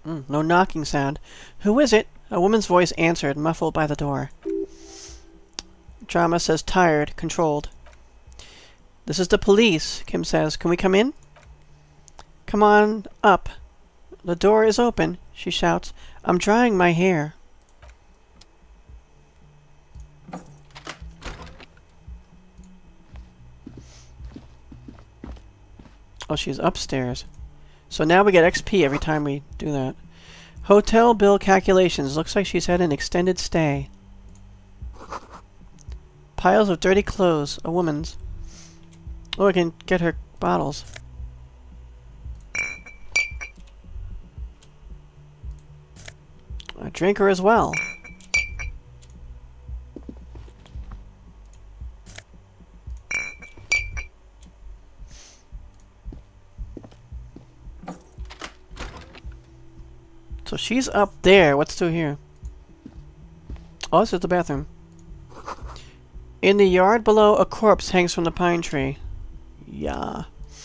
No knocking sound. Who is it? A woman's voice answered, muffled by the door. Drama says tired, controlled. This is the police, Kim says. Can we come in? Come on up. The door is open, she shouts. I'm drying my hair. Oh, she's upstairs. So now we get XP every time we do that. Hotel bill calculations. Looks like she's had an extended stay. Piles of dirty clothes. A woman's. Oh, I can get her bottles. A drinker as well. So she's up there. What's through here? Oh, this is the bathroom. In the yard below, a corpse hangs from the pine tree. Yeah.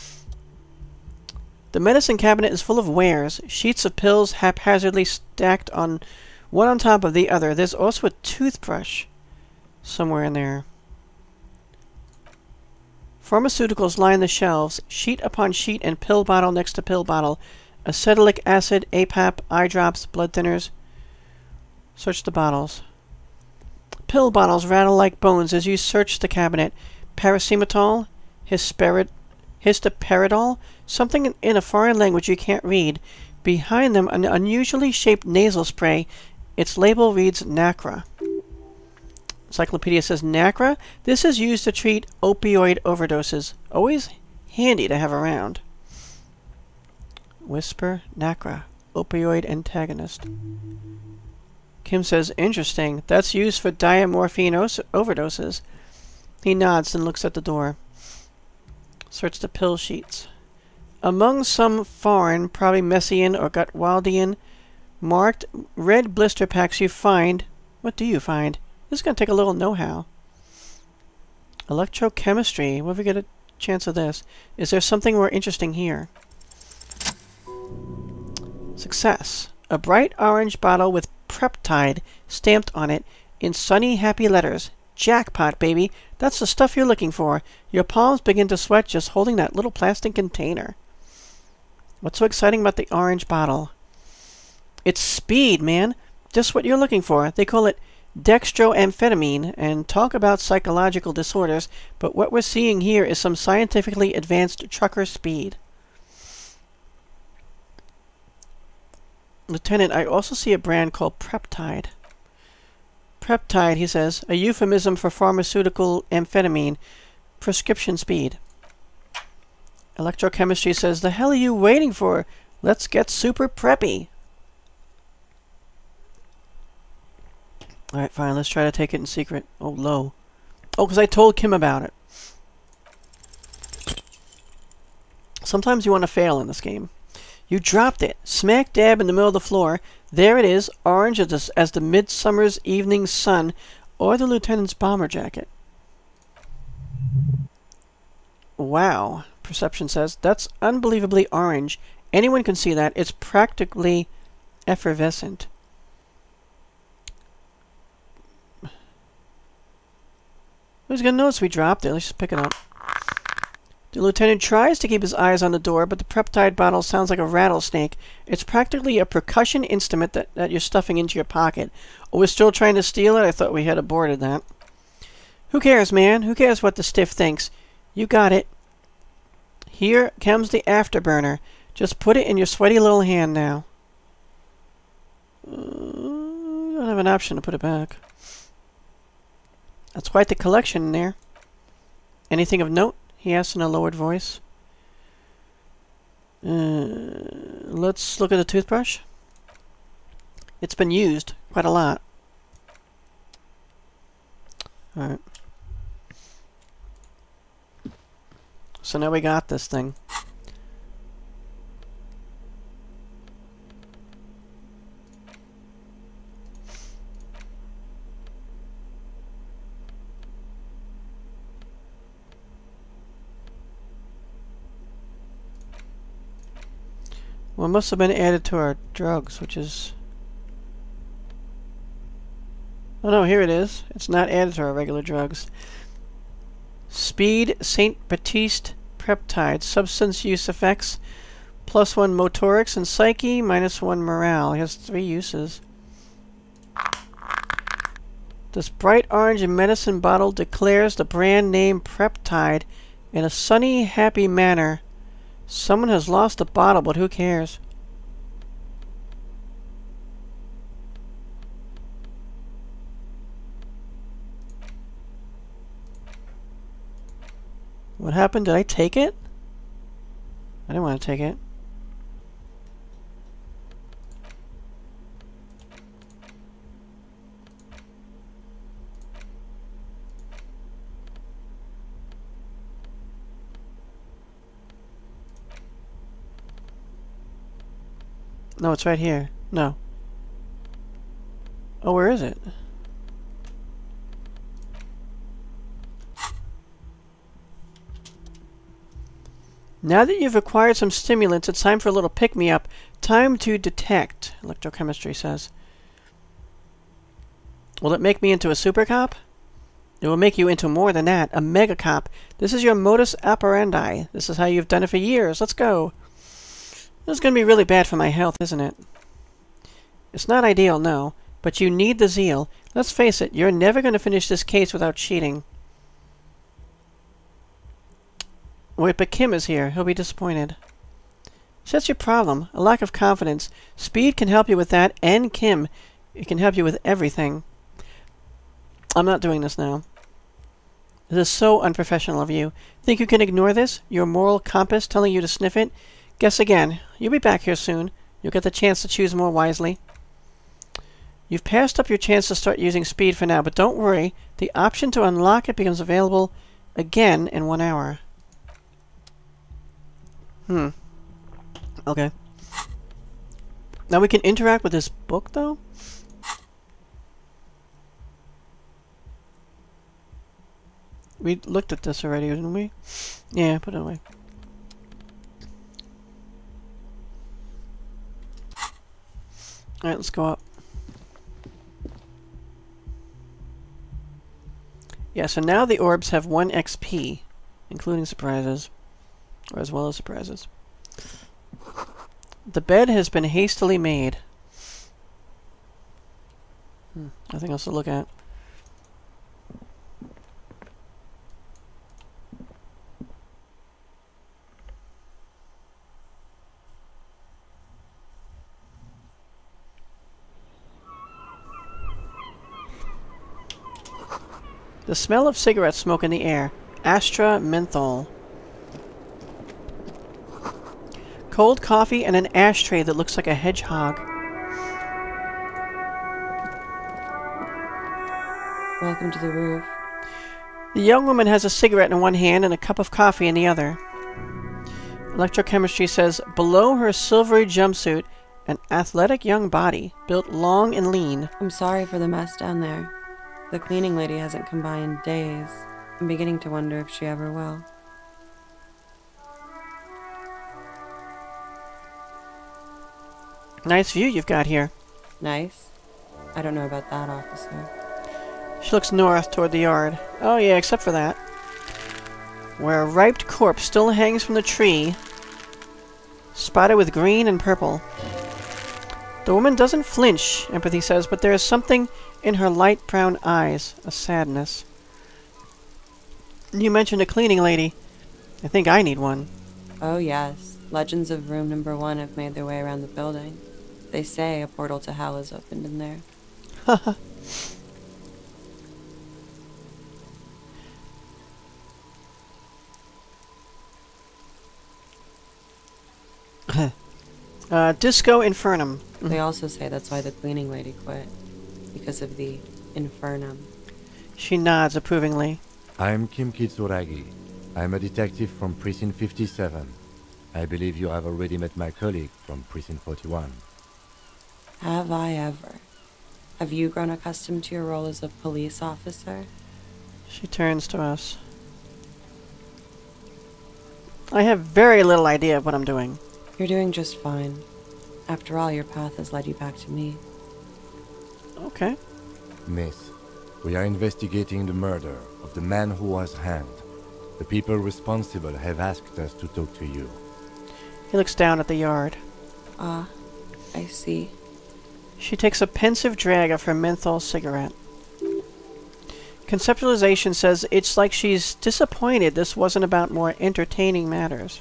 The medicine cabinet is full of wares. Sheets of pills haphazardly stacked on one on top of the other. There's also a toothbrush somewhere in there. Pharmaceuticals line the shelves, sheet upon sheet and pill bottle next to pill bottle. Acetylic acid, APAP, eye drops, blood thinners. Search the bottles. Pill bottles rattle like bones as you search the cabinet. Paracetamol, histoparidol, something in a foreign language you can't read. Behind them, an unusually shaped nasal spray. Its label reads Nacra. Encyclopedia says Nacra. This is used to treat opioid overdoses. Always handy to have around. Whisper, Nacra, opioid antagonist. Kim says, interesting. That's used for diamorphine overdoses. He nods and looks at the door. Search the pill sheets. Among some foreign, probably Messian or Gutwaldian, marked red blister packs you find... What do you find? This is going to take a little know-how. Electrochemistry. What if we get a chance of this? Is there something more interesting here? Success. A bright orange bottle with Preptide stamped on it in sunny, happy letters. Jackpot, baby. That's the stuff you're looking for. Your palms begin to sweat just holding that little plastic container. What's so exciting about the orange bottle? It's speed, man. Just what you're looking for. They call it dextroamphetamine and talk about psychological disorders, but what we're seeing here is some scientifically advanced trucker speed. Lieutenant, I also see a brand called Preptide. Preptide, he says, a euphemism for pharmaceutical amphetamine. Prescription speed. Electrochemistry says, the hell are you waiting for? Let's get super preppy. Alright, fine, let's try to take it in secret. Oh, low. Oh, because I told Kim about it. Sometimes you want to fail in this game. You dropped it, smack dab in the middle of the floor. There it is, orange as the midsummer's evening sun, or the lieutenant's bomber jacket. Wow, Perception says. That's unbelievably orange. Anyone can see that. It's practically effervescent. Who's gonna notice we dropped it? Let's just pick it up. The lieutenant tries to keep his eyes on the door, but the Preptide bottle sounds like a rattlesnake. It's practically a percussion instrument that you're stuffing into your pocket. Oh, we're still trying to steal it? I thought we had aborted that. Who cares, man? Who cares what the stiff thinks? You got it. Here comes the afterburner. Just put it in your sweaty little hand now. You don't have an option to put it back. That's quite the collection in there. Anything of note? He asked in a lowered voice. Let's look at the toothbrush. It's been used quite a lot. Alright. So now we got this thing. Well, it must have been added to our drugs, which is... Oh no, here it is. It's not added to our regular drugs. Speed St. Baptiste Peptide. Substance use effects. +1 motorics and psyche, -1 morale. It has 3 uses. This bright orange medicine bottle declares the brand name Peptide in a sunny, happy manner. Someone has lost the bottle, but who cares? What happened? Did I take it? I didn't want to take it. No, it's right here. No. Oh, where is it? Now that you've acquired some stimulants, it's time for a little pick-me-up. Time to detect, electrochemistry says. Will it make me into a super cop? It will make you into more than that, a mega cop. This is your modus operandi. This is how you've done it for years. Let's go. This is going to be really bad for my health, isn't it? It's not ideal, no, but you need the zeal. Let's face it, you're never going to finish this case without cheating. Wait, but Kim is here. He'll be disappointed. So that's your problem, a lack of confidence. Speed can help you with that, and Kim. It can help you with everything. I'm not doing this now. This is so unprofessional of you. Think you can ignore this? Your moral compass telling you to sniff it? Guess again. You'll be back here soon. You'll get the chance to choose more wisely. You've passed up your chance to start using speed for now, but don't worry. The option to unlock it becomes available again in 1 hour. Okay. Now we can interact with this book, though? We looked at this already, didn't we? Yeah, put it away. Alright, let's go up. Yeah, so now the orbs have 1 XP, including surprises, or as well as surprises. The bed has been hastily made. Nothing else to look at. The smell of cigarette smoke in the air. Astra menthol. Cold coffee and an ashtray that looks like a hedgehog. Welcome to the roof. The young woman has a cigarette in one hand and a cup of coffee in the other. Electrochemistry says, below her silvery jumpsuit, an athletic young body, built long and lean. I'm sorry for the mess down there. The cleaning lady hasn't come by in days. I'm beginning to wonder if she ever will. Nice view you've got here. Nice? I don't know about that, officer. She looks north toward the yard. Oh yeah, except for that. Where a ripe corpse still hangs from the tree, spotted with green and purple. The woman doesn't flinch, Empathy says, but there is something in her light brown eyes, a sadness. You mentioned a cleaning lady. I think I need one. Oh yes, legends of room number 1 have made their way around the building. They say a portal to hell is opened in there. Haha. Disco Infernum. They also say that's why the cleaning lady quit. Because of the infernum. She nods approvingly. I'm Kim Kitsuragi. I'm a detective from Precinct 57. I believe you have already met my colleague from Precinct 41. Have I ever? Have you grown accustomed to your role as a police officer? She turns to us. I have very little idea of what I'm doing. You're doing just fine. After all, your path has led you back to me. Okay. Miss, we are investigating the murder of the man who was hanged. The people responsible have asked us to talk to you. He looks down at the yard. Ah, I see. She takes a pensive drag of her menthol cigarette. Conceptualization says it's like she's disappointed this wasn't about more entertaining matters.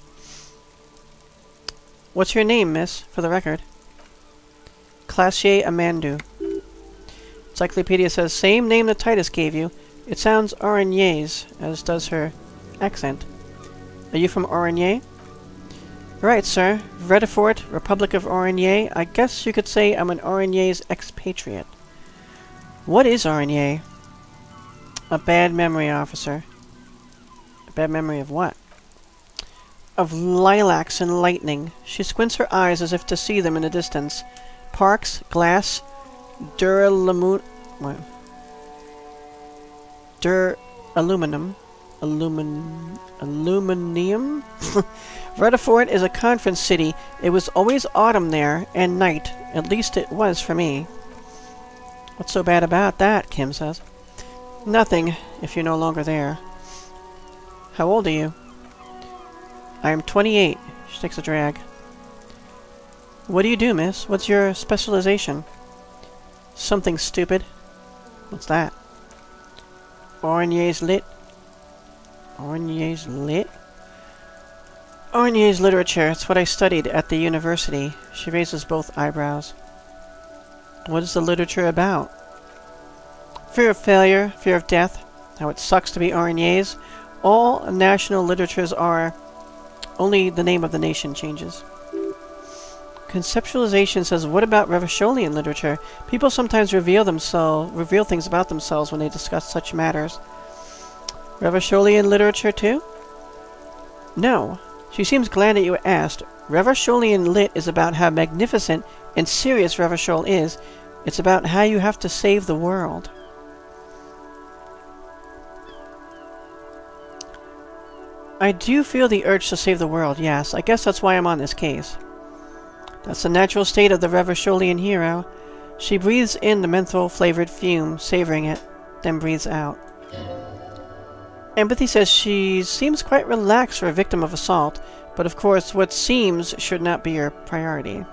What's your name, miss, for the record? Klaasje Amandu. Encyclopedia says, same name that Titus gave you. It sounds Orignaise, as does her accent. Are you from Origny? Right, sir. Revachol, Republic of Origny. I guess you could say I'm an Orignaise expatriate. What is Origny? A bad memory, officer. A bad memory of what? Of lilacs and lightning. She squints her eyes as if to see them in the distance. Parks, glass, duraluminum, aluminium. Rutherford is a conference city. It was always autumn there, and night. At least it was for me. What's so bad about that, Kim says. Nothing, if you're no longer there. How old are you? I am 28. She takes a drag. What do you do, miss? What's your specialization? Something stupid. What's that? Orignaise lit. Orignaise lit? Orignaise literature. It's what I studied at the university. She raises both eyebrows. What is the literature about? Fear of failure, fear of death, how it sucks to be Orignaise. All national literatures are. Only the name of the nation changes. Conceptualization says, what about Revacholian literature? People sometimes reveal things about themselves when they discuss such matters. Revacholian literature too? No. She seems glad that you asked. Revacholian lit is about how magnificent and serious Revachol is. It's about how you have to save the world. I do feel the urge to save the world, yes. I guess that's why I'm on this case. That's the natural state of the Revacholian hero. She breathes in the menthol-flavored fume, savoring it, then breathes out. Empathy says she seems quite relaxed for a victim of assault, but of course what seems should not be your priority.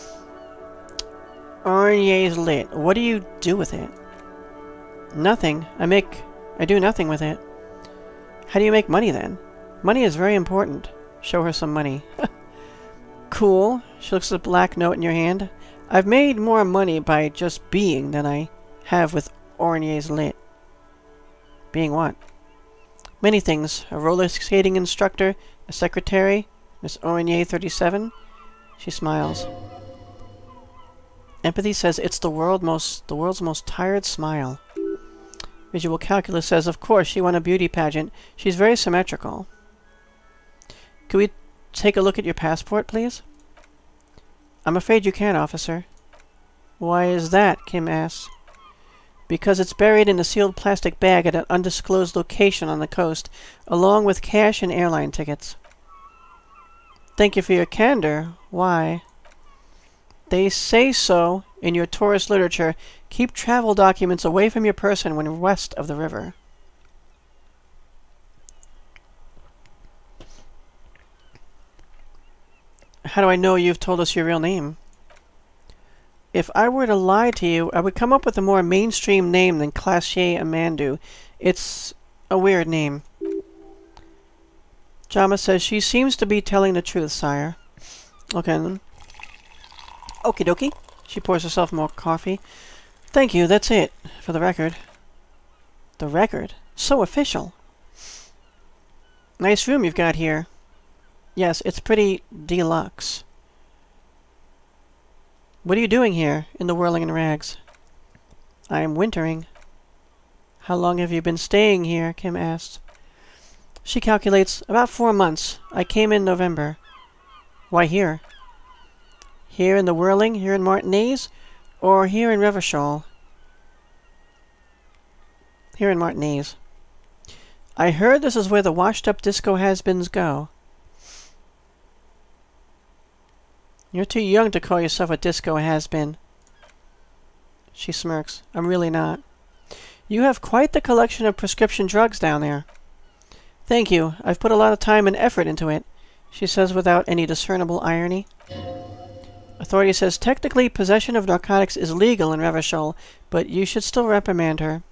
Orignaise lit. What do you do with it? Nothing. I do nothing with it. How do you make money then? Money is very important. Show her some money. Cool. She looks at the black note in your hand. I've made more money by just being than I have with Orignaise lit. Being what? Many things. A roller skating instructor, a secretary, Miss Orignaise 37. She smiles. Empathy says it's the world's most tired smile. Visual calculus says, of course, she won a beauty pageant. She's very symmetrical. Could we take a look at your passport, please? I'm afraid you can't, officer. Why is that? Kim asks. Because it's buried in a sealed plastic bag at an undisclosed location on the coast, along with cash and airline tickets. Thank you for your candor. Why? They say so in your tourist literature. Keep travel documents away from your person when west of the river. How do I know you've told us your real name? If I were to lie to you, I would come up with a more mainstream name than Klaasje Amandu. It's a weird name. Jama says she seems to be telling the truth, sire. Okay then. Okie dokie. She pours herself more coffee. Thank you, that's it, for the record. The record? So official. Nice room you've got here. Yes, it's pretty deluxe. What are you doing here, in the whirling in rags? I am wintering. How long have you been staying here? Kim asks. She calculates, about 4 months. I came in November. Why here? Here in the whirling, here in Martinez, or here in Revachol? Here in Martinez. I heard this is where the washed-up disco has-beens go. You're too young to call yourself a disco has-been. She smirks. I'm really not. You have quite the collection of prescription drugs down there. Thank you. I've put a lot of time and effort into it, she says without any discernible irony. Authority says technically possession of narcotics is legal in Revachol, but you should still reprimand her.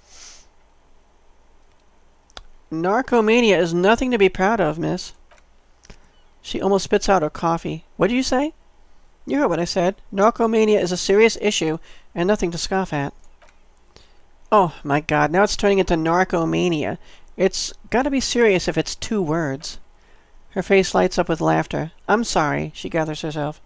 Narcomania is nothing to be proud of, miss. She almost spits out her coffee. What did you say? You heard what I said. Narcomania is a serious issue and nothing to scoff at. Oh, my God. Now it's turning into narcomania. It's got to be serious if it's 2 words. Her face lights up with laughter. I'm sorry, she gathers herself.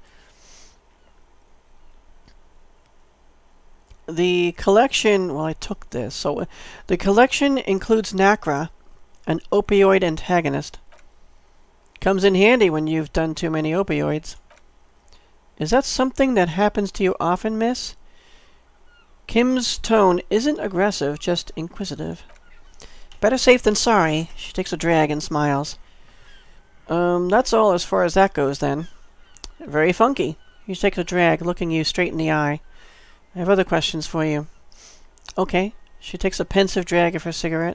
The collection... Well, I took this. So the collection includes Nacra, an opioid antagonist. Comes in handy when you've done too many opioids. Is that something that happens to you often, miss? Kim's tone isn't aggressive, just inquisitive. Better safe than sorry. She takes a drag and smiles. That's all as far as that goes, then. Very funky. She takes a drag, looking you straight in the eye. I have other questions for you. Okay. She takes a pensive drag of her cigarette.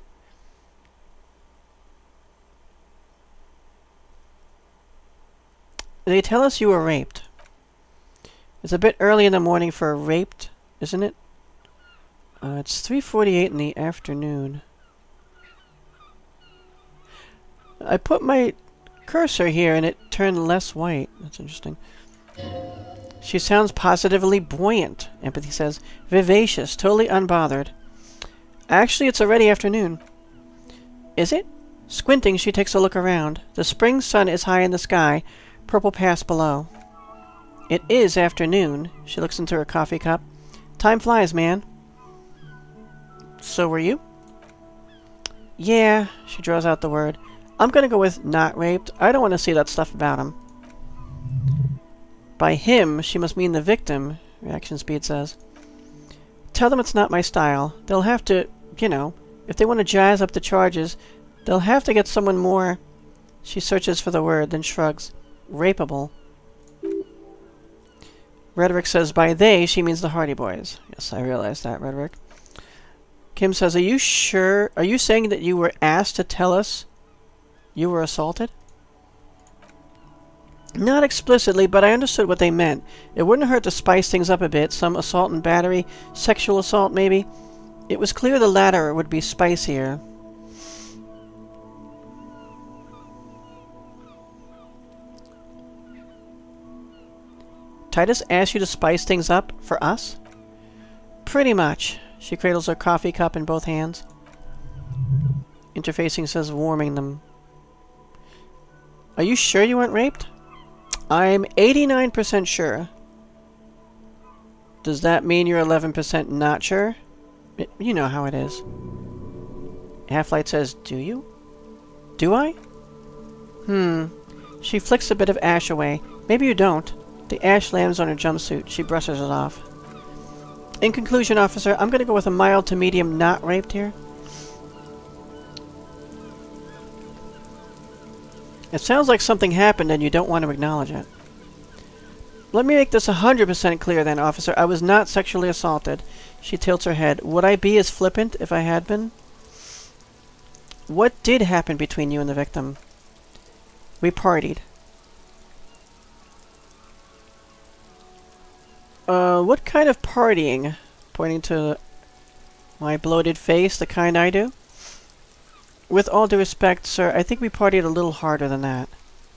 They tell us you were raped. It's a bit early in the morning for raped, isn't it? It's 3:48 in the afternoon. I put my cursor here and it turned less white. That's interesting. She sounds positively buoyant, Empathy says. Vivacious, totally unbothered. Actually, it's already afternoon. Is it? Squinting, she takes a look around. The spring sun is high in the sky, purple past below. It is afternoon. She looks into her coffee cup. Time flies, man. So were you? Yeah, she draws out the word. I'm gonna go with not raped. I don't want to see that stuff about him. By him, she must mean the victim, Reaction Speed says. Tell them it's not my style. They'll have to, you know, if they want to jazz up the charges, they'll have to get someone more... She searches for the word, then shrugs. Rapeable. Rhetoric says by they, she means the Hardie Boys. Yes, I realize that, Rhetoric. Kim says, are you sure? Are you saying that you were asked to tell us you were assaulted? Not explicitly, but I understood what they meant. It wouldn't hurt to spice things up a bit. Some assault and battery, sexual assault maybe. It was clear the latter would be spicier. Titus asked you to spice things up for us? Pretty much. She cradles her coffee cup in both hands. Interfacing says warming them. Are you sure you weren't raped? I'm 89% sure. Does that mean you're 11% not sure? You know how it is. Half-Light says, do you? Do I? She flicks a bit of ash away. Maybe you don't. The ash lands on her jumpsuit. She brushes it off. In conclusion, officer, I'm going to go with a mild to medium not raped here. It sounds like something happened and you don't want to acknowledge it. Let me make this 100% clear then, officer. I was not sexually assaulted. She tilts her head. Would I be as flippant if I had been? What did happen between you and the victim? We partied. What kind of partying? Pointing to my bloated face, the kind I do. With all due respect, sir, I think we partied a little harder than that.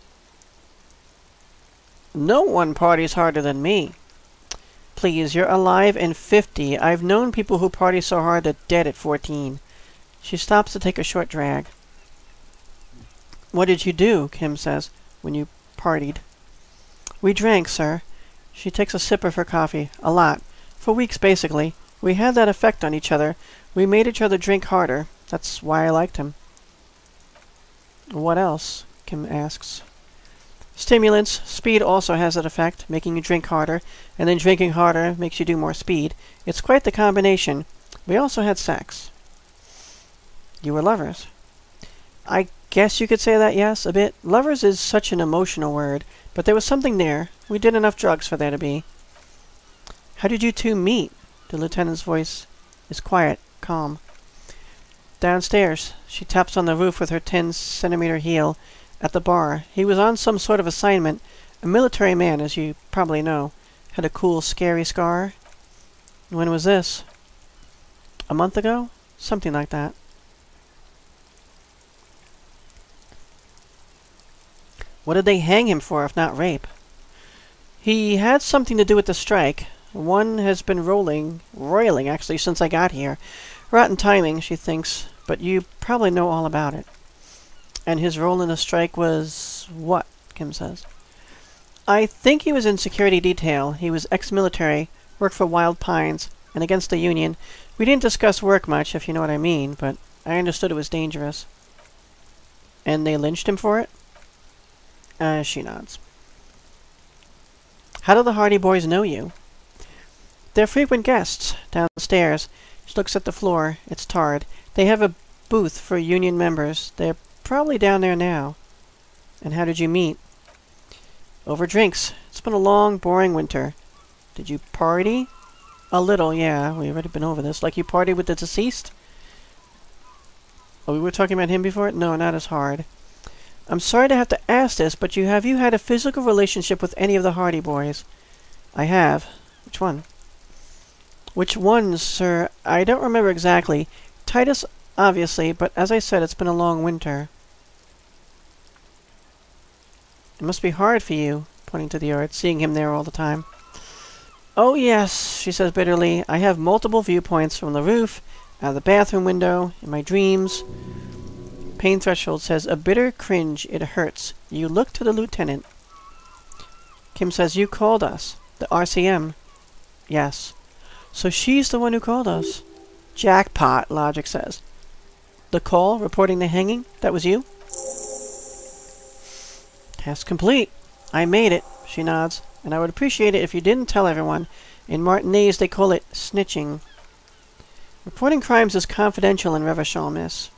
No one parties harder than me. Please, you're alive and 50. I've known people who party so hard they're dead at 14. She stops to take a short drag. What did you do, Kim says, when you partied? We drank, sir. She takes a sip of her coffee. A lot. For weeks, basically. We had that effect on each other. We made each other drink harder. That's why I liked him. What else? Kim asks. Stimulants. Speed also has that effect, making you drink harder, and then drinking harder makes you do more speed. It's quite the combination. We also had sex. You were lovers. I guess you could say that, yes, a bit. Lovers is such an emotional word, But there was something there. We did enough drugs for there to be. How did you two meet? The lieutenant's voice is quiet, calm. Downstairs. She taps on the roof with her 10-centimeter heel at the bar. He was on some sort of assignment. A military man, as you probably know. Had a cool, scary scar. When was this? A month ago? Something like that. What did they hang him for if not rape? He had something to do with the strike. One has been roiling actually, since I got here. Rotten timing, she thinks, but you probably know all about it. And his role in the strike was what? Kim says. I think he was in security detail. He was ex-military, worked for Wild Pines, and against the Union. We didn't discuss work much, if you know what I mean, but I understood it was dangerous. And they lynched him for it? She nods. How do the Hardie Boys know you? They're frequent guests downstairs. She looks at the floor. It's tarred. They have a booth for Union members. They're probably down there now. And how did you meet? Over drinks. It's been a long, boring winter. Did you party? A little, yeah. We've already been over this. Like you partied with the deceased? Oh, we were talking about him before? No, not as hard. I'm sorry to have to ask this, but have you had a physical relationship with any of the Hardie Boys? I have. Which one? Which ones, sir? I don't remember exactly. Titus, obviously, but as I said, it's been a long winter. It must be hard for you, pointing to the yard, seeing him there all the time. Oh yes, she says bitterly. I have multiple viewpoints from the roof, out of the bathroom window, in my dreams. Pain Threshold says, a bitter cringe, it hurts. You look to the lieutenant. Kim says, you called us. The RCM. Yes. So she's the one who called us. Jackpot, Logic says. The call reporting the hanging? That was you? Task complete. I made it, she nods. And I would appreciate it if you didn't tell everyone. In Martinez, they call it snitching. Reporting crimes is confidential in Revachol, miss.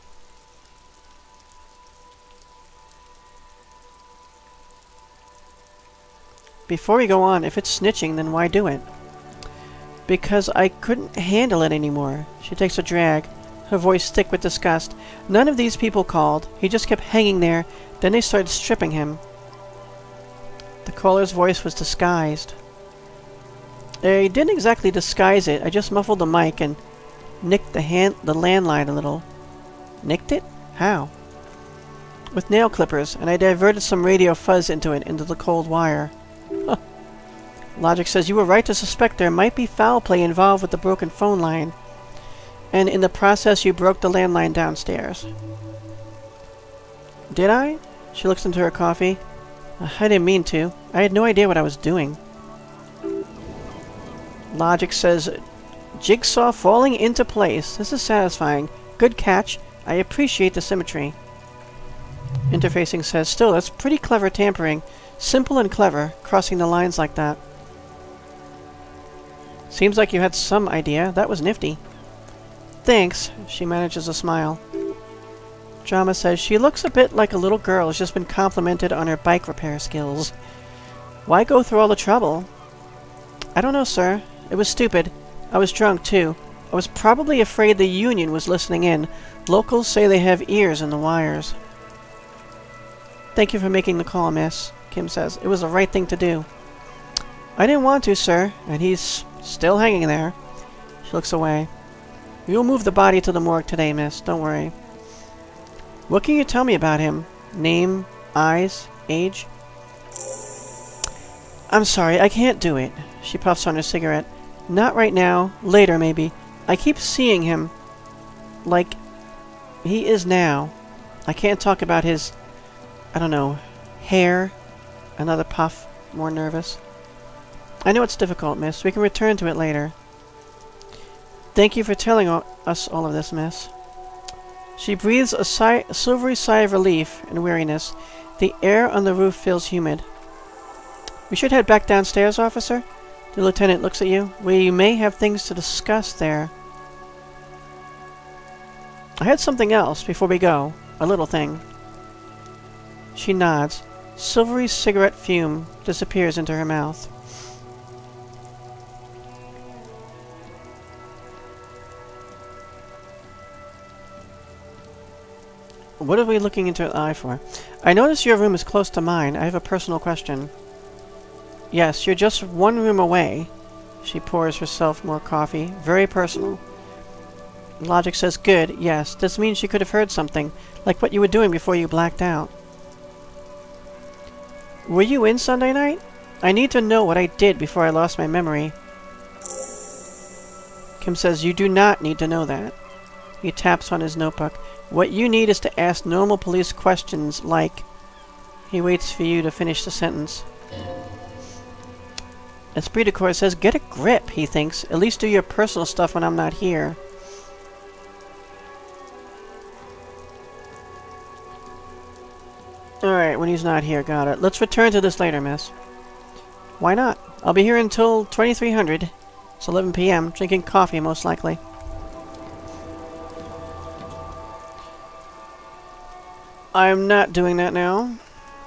Before we go on, if it's snitching, then why do it? Because I couldn't handle it anymore. She takes a drag, her voice thick with disgust. None of these people called. He just kept hanging there. Then they started stripping him. The caller's voice was disguised. I didn't exactly disguise it. I just muffled the mic and nicked the landline a little. Nicked it? How? With nail clippers, and I diverted some radio fuzz into the cold wire. Huh. Logic says you were right to suspect there might be foul play involved with the broken phone line. And in the process you broke the landline downstairs. Did I? She looks into her coffee. I didn't mean to. I had no idea what I was doing. Logic says, jigsaw falling into place. This is satisfying. Good catch. I appreciate the symmetry. Interfacing says, still, that's pretty clever tampering. Simple and clever, crossing the lines like that. Seems like you had some idea. That was nifty. Thanks. She manages a smile. Drama says, she looks a bit like a little girl who's just been complimented on her bike repair skills. Why go through all the trouble? I don't know, sir. It was stupid. I was drunk, too. I was probably afraid the Union was listening in. Locals say they have ears in the wires. Thank you for making the call, miss, Kim says. It was the right thing to do. I didn't want to, sir, and he's still hanging there. She looks away. We'll move the body to the morgue today, miss. Don't worry. What can you tell me about him? Name, eyes, age? I'm sorry, I can't do it. She puffs on her cigarette. Not right now. Later, maybe. I keep seeing him like he is now. I can't talk about his, I don't know, hair. Another puff. More nervous. I know it's difficult, miss. We can return to it later. Thank you for telling us all of this, miss. She breathes a silvery sigh of relief and weariness. The air on the roof feels humid. We should head back downstairs, officer? The lieutenant looks at you. We may have things to discuss there. I had something else before we go. A little thing. She nods. Silvery cigarette fume disappears into her mouth. What are we looking into an eye for? I notice your room is close to mine. I have a personal question. Yes, you're just one room away. She pours herself more coffee. Very personal. Logic says, good, yes. This means she could have heard something, like what you were doing before you blacked out. Were you in Sunday night? I need to know what I did before I lost my memory. Kim says, you do not need to know that. He taps on his notebook. What you need is to ask normal police questions like... He waits for you to finish the sentence. Esprit de Corps says, get a grip, he thinks. At least do your personal stuff when I'm not here. Alright, when he's not here, got it. Let's return to this later, miss. Why not? I'll be here until 2300. It's 11 p.m., drinking coffee, most likely. I'm not doing that now.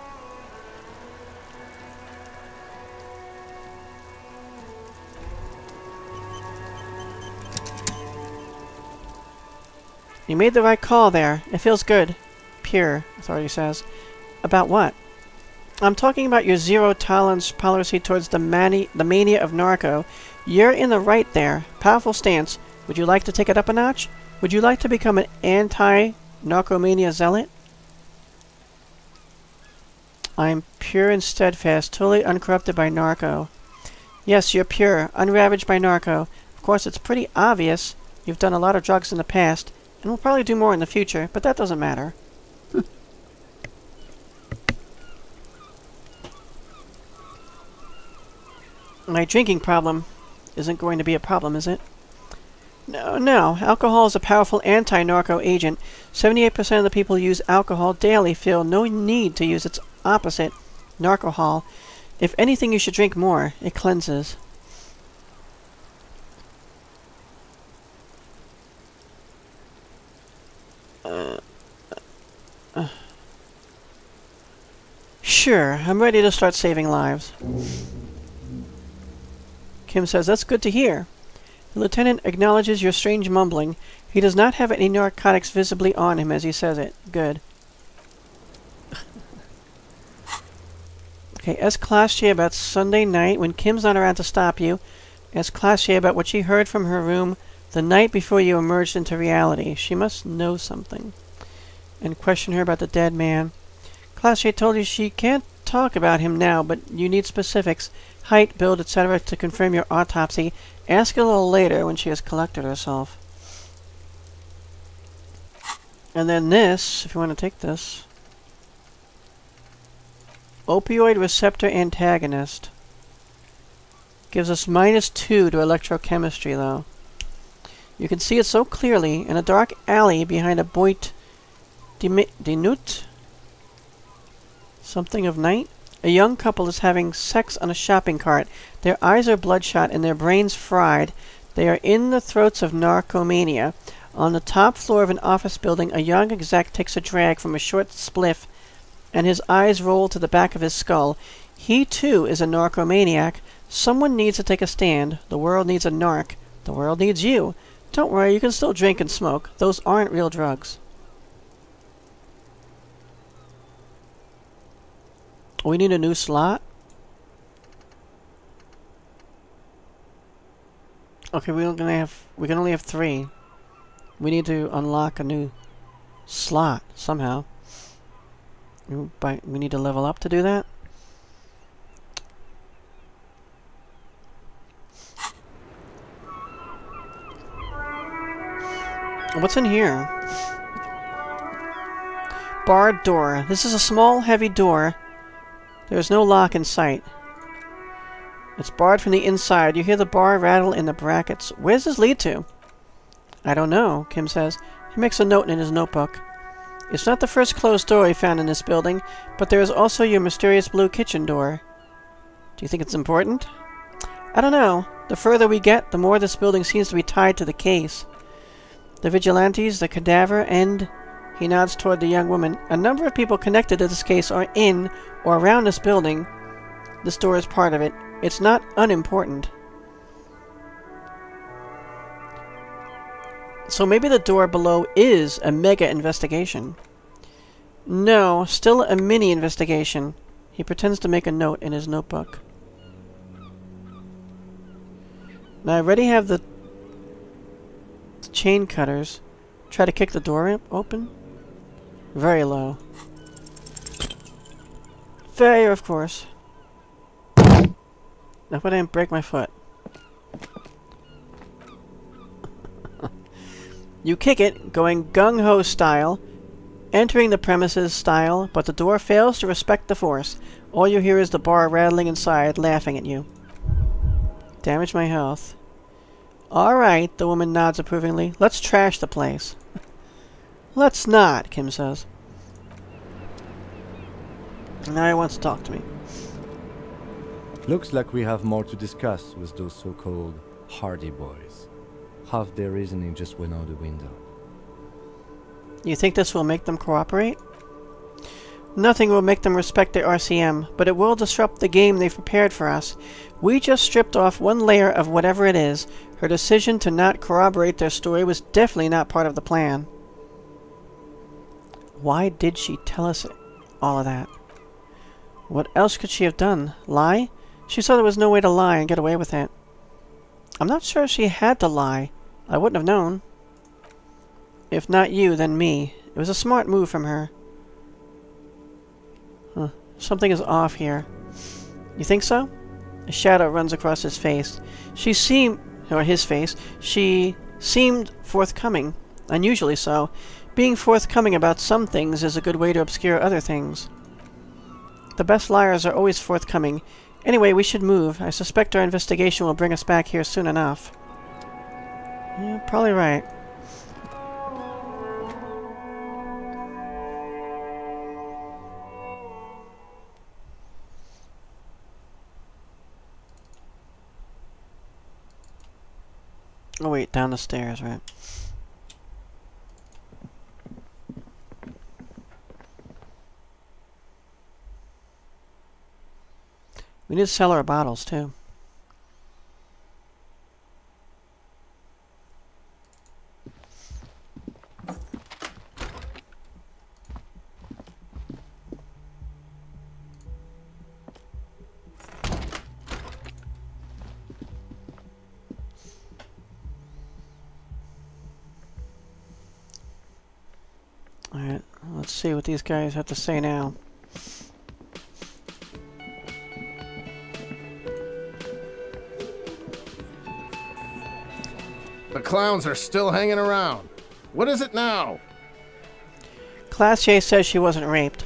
You made the right call there. It feels good. Pure, authority says. About what? I'm talking about your zero-tolerance policy towards the mania of narco. You're in the right there. Powerful stance. Would you like to take it up a notch? Would you like to become an anti-narcomania zealot? I'm pure and steadfast, totally uncorrupted by narco. Yes, you're pure, unravaged by narco. Of course, it's pretty obvious. You've done a lot of drugs in the past, and will probably do more in the future, but that doesn't matter. My drinking problem isn't going to be a problem, is it? No. Alcohol is a powerful anti-narco agent. 78% of the people who use alcohol daily feel no need to use its opposite, narcohol. If anything, you should drink more. It cleanses. Sure, I'm ready to start saving lives. Kim says, that's good to hear. The lieutenant acknowledges your strange mumbling. He does not have any narcotics visibly on him as he says it. Good. Okay, ask Klaasje about Sunday night when Kim's not around to stop you. Ask Klaasje about what she heard from her room the night before you emerged into reality. She must know something. And question her about the dead man. Klaasje told you she can't talk about him now, but you need specifics. Height, build, etc. to confirm your autopsy. Ask a little later when she has collected herself. And then this, if you want to take this. Opioid receptor antagonist. Gives us -2 to electrochemistry, though. You can see it so clearly in a dark alley behind a Boit de Nuit. Something of night. A young couple is having sex on a shopping cart. Their eyes are bloodshot and their brains fried. They are in the throats of narcomania. On the top floor of an office building, a young exec takes a drag from a short spliff, and his eyes roll to the back of his skull. He, too, is a narcomaniac. Someone needs to take a stand. The world needs a narc. The world needs you. Don't worry, you can still drink and smoke. Those aren't real drugs. We need a new slot. Okay, we can only have 3. We need to unlock a new slot somehow. We need to level up to do that. What's in here? Barred door. This is a small, heavy door. There is no lock in sight. It's barred from the inside. You hear the bar rattle in the brackets. Where does this lead to? I don't know, Kim says. He makes a note in his notebook. It's not the first closed door we found in this building, but there is also your mysterious blue kitchen door. Do you think it's important? I don't know. The further we get, the more this building seems to be tied to the case. The vigilantes, the cadaver, and... He nods toward the young woman. A number of people connected to this case are in or around this building. This door is part of it. It's not unimportant. So maybe the door below is a mega investigation. No, still a mini investigation. He pretends to make a note in his notebook. Now I already have the chain cutters. Try to kick the door open. Very low. Failure, of course. Now I didn't break my foot. You kick it, going gung-ho style, entering the premises style, but the door fails to respect the force. All you hear is the bar rattling inside, laughing at you. Damage my health. Alright, the woman nods approvingly. Let's trash the place. Let's not, Kim says. Now he wants to talk to me. Looks like we have more to discuss with those so-called Hardie Boys. Half their reasoning just went out the window. You think this will make them cooperate? Nothing will make them respect their RCM, but it will disrupt the game they've prepared for us. We just stripped off one layer of whatever it is. Her decision to not corroborate their story was definitely not part of the plan. Why did she tell us all of that? What else could she have done? Lie? She saw there was no way to lie and get away with it. I'm not sure she had to lie. I wouldn't have known. If not you, then me. It was a smart move from her. Huh. Something is off here. You think so? A shadow runs across his face. She seemed forthcoming. Unusually so. Being forthcoming about some things is a good way to obscure other things. The best liars are always forthcoming. Anyway, we should move. I suspect our investigation will bring us back here soon enough. Yeah, probably right. Oh wait, down the stairs, right? We need to sell our bottles, too. Alright, let's see what these guys have to say now. The clowns are still hanging around. What is it now? Klaasje says she wasn't raped.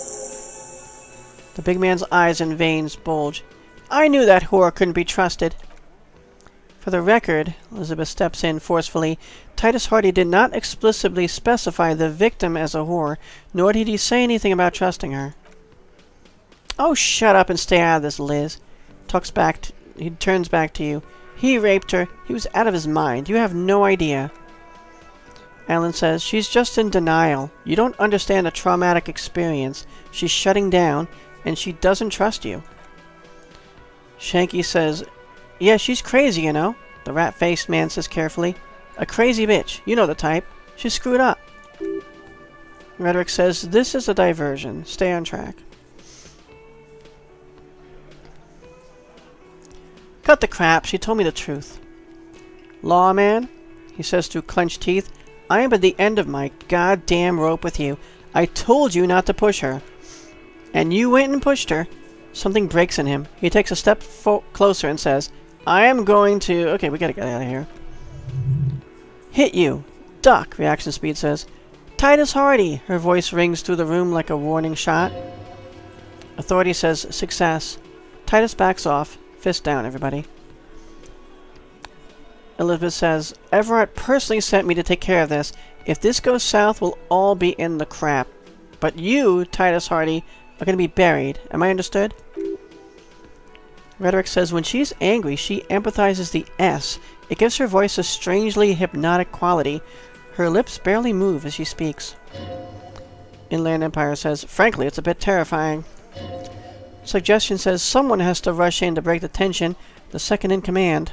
The big man's eyes and veins bulge. I knew that whore couldn't be trusted. For the record, Elizabeth steps in forcefully, Titus Hardie did not explicitly specify the victim as a whore, nor did he say anything about trusting her. Oh, shut up and stay out of this, Liz. He turns back to you. He raped her. He was out of his mind. You have no idea. Alan says, she's just in denial. You don't understand a traumatic experience. She's shutting down, and she doesn't trust you. Shanky says, yeah, she's crazy, you know. The rat-faced man says carefully. A crazy bitch. You know the type. She's screwed up. Rhetoric says, this is a diversion. Stay on track. Cut the crap. She told me the truth. Lawman, he says through clenched teeth, I am at the end of my goddamn rope with you. I told you not to push her. And you went and pushed her. Something breaks in him. He takes a step closer and says, I am going to... Okay, we gotta get out of here. Hit you. Duck, reaction speed says. Titus Hardie. Her voice rings through the room like a warning shot. Authority says, success. Titus backs off. Fist down, everybody. Elizabeth says, Everett personally sent me to take care of this. If this goes south, we'll all be in the crap. But you, Titus Hardie, are going to be buried. Am I understood? Rhetoric says, when she's angry, she empathizes the S. It gives her voice a strangely hypnotic quality. Her lips barely move as she speaks. Inland Empire says, frankly, it's a bit terrifying. Suggestion says, someone has to rush in to break the tension. The second in command.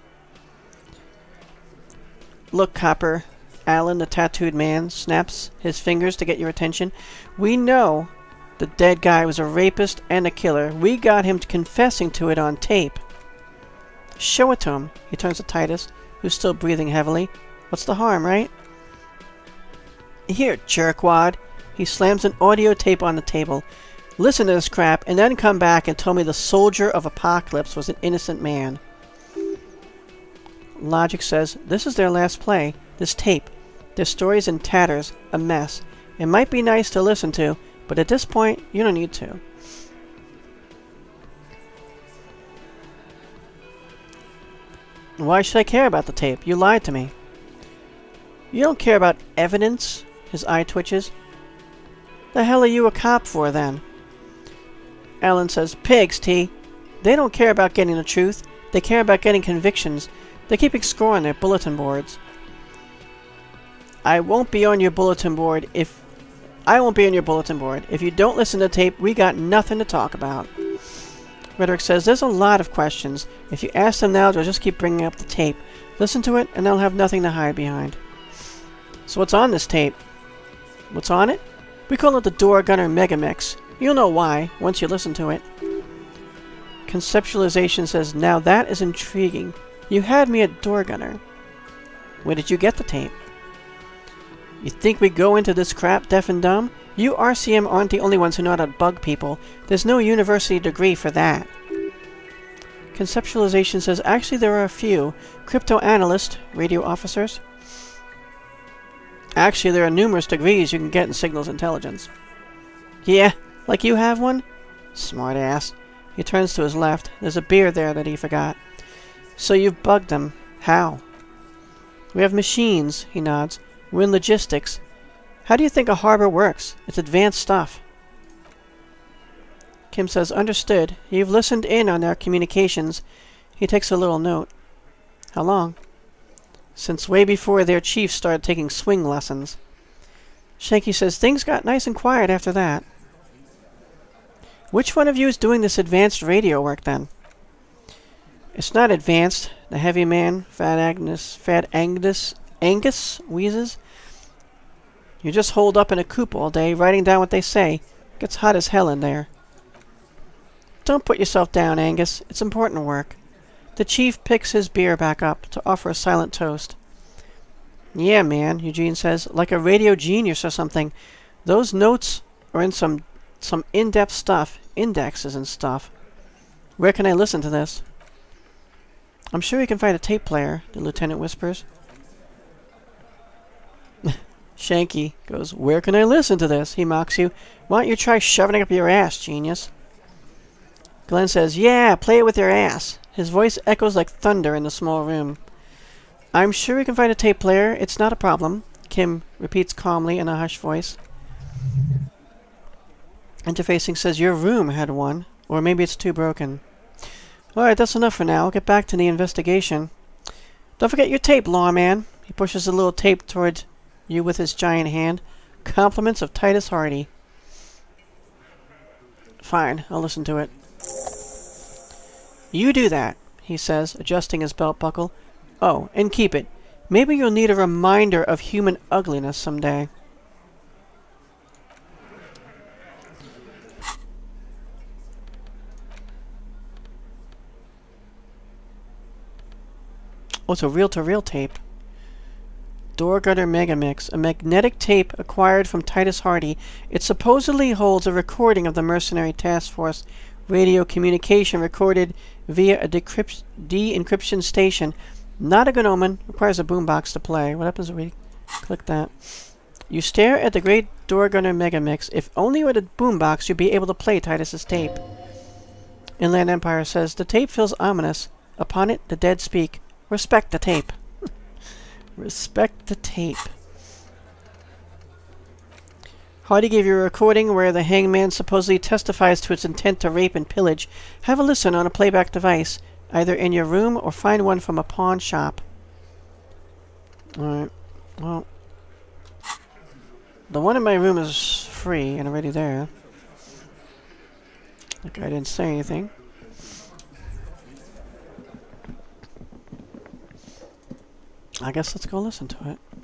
Look, Copper. Alan, the tattooed man, snaps his fingers to get your attention. We know the dead guy was a rapist and a killer. We got him confessing to it on tape. Show it to him. He turns to Titus, who's still breathing heavily. What's the harm, right? Here, jerkwad. He slams an audio tape on the table. Listen to this crap, and then come back and tell me the soldier of Apocalypse was an innocent man. Logic says, this is their last play. This tape. Their story's in tatters. A mess. It might be nice to listen to, but at this point, you don't need to. Why should I care about the tape? You lied to me. You don't care about evidence? His eye twitches. The hell are you a cop for, then? Alan says, pigs, T. They don't care about getting the truth. They care about getting convictions. They're keeping score on their bulletin boards. I won't be on your bulletin board if... If you don't listen to the tape, we got nothing to talk about. Rhetoric says, there's a lot of questions. If you ask them now, they'll just keep bringing up the tape. Listen to it, and they'll have nothing to hide behind. So what's on this tape? What's on it? We call it the Door Gunner Megamix. You'll know why, once you listen to it. Conceptualization says, now that is intriguing. You had me at Door Gunner. Where did you get the tape? You think we go into this crap deaf and dumb? You RCM aren't the only ones who know how to bug people. There's no university degree for that. Conceptualization says, actually there are a few. Crypto-analyst, radio officers. Actually, there are numerous degrees you can get in signals intelligence. Yeah, like you have one? Smart ass. He turns to his left. There's a beer there that he forgot. So you've bugged them. How? We have machines, he nods. We're in logistics. How do you think a harbor works? It's advanced stuff. Kim says, understood. You've listened in on our communications. He takes a little note. How long? Since way before their chief started taking swing lessons. Shanky says, things got nice and quiet after that. Which one of you is doing this advanced radio work, then? It's not advanced. The heavy man, Fat Angus, wheezes. You just hold up in a coop all day, writing down what they say. Gets hot as hell in there. Don't put yourself down, Angus. It's important work. The chief picks his beer back up to offer a silent toast. Yeah, man, Eugene says, like a radio genius or something. Those notes are in some in-depth stuff, indexes and stuff. Where can I listen to this? I'm sure you can find a tape player, the lieutenant whispers. Shanky goes, where can I listen to this? He mocks you. Why don't you try shoving it up your ass, genius? Glenn says, yeah, play it with your ass. His voice echoes like thunder in the small room. I'm sure we can find a tape player. It's not a problem, Kim repeats calmly in a hushed voice. Interfacing says, your room had one. Or maybe it's too broken. Alright, that's enough for now. I'll get back to the investigation. Don't forget your tape, lawman. He pushes a little tape towards you with his giant hand. Compliments of Titus Hardie. Fine, I'll listen to it. You do that, he says, adjusting his belt buckle. Oh, and keep it. Maybe you'll need a reminder of human ugliness someday. Oh, it's a reel-to-reel tape. Door Gunner Megamix, a magnetic tape acquired from Titus Hardie. It supposedly holds a recording of the Mercenary Task Force radio communication recorded via a de-encryption station. Not a good omen. Requires a boombox to play. What happens if we click that? You stare at the great Door Gunner Megamix. If only with a boombox you'd be able to play Titus's tape. Inland Empire says, the tape feels ominous. Upon it, the dead speak. Respect the tape. Respect the tape. Hardie gave you a recording where the hangman supposedly testifies to its intent to rape and pillage. Have a listen on a playback device, either in your room or find one from a pawn shop. Alright. Well, the one in my room is free and already there. Like I didn't say anything. I guess let's go listen to it.